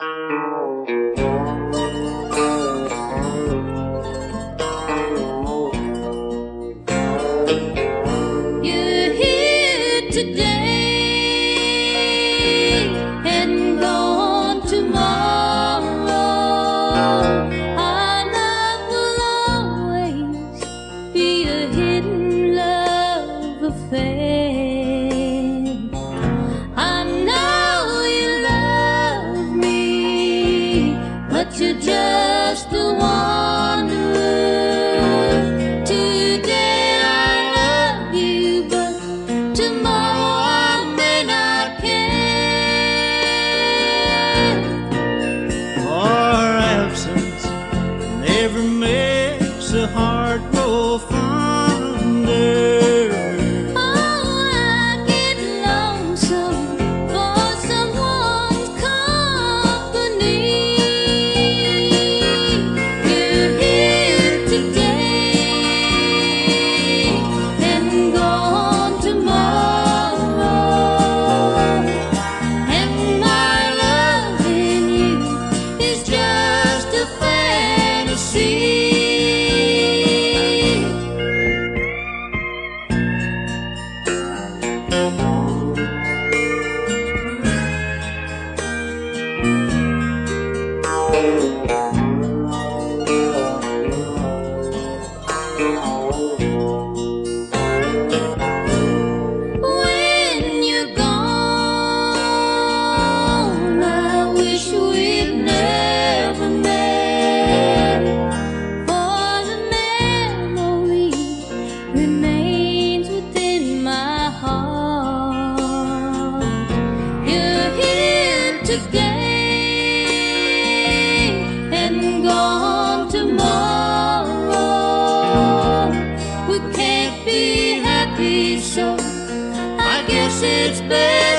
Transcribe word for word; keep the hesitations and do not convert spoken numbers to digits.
You're here today and gone tomorrow. Our love will always be a hidden love affair. I know you love me, but you're just a wanderer. Today I love you, but tomorrow I may not care. Our absence never makes a heart grow fonder. When you're gone, I wish we'd never met, for the memory remains within my heart. You're here today and gone tomorrow. We can't be happy, so I guess it's better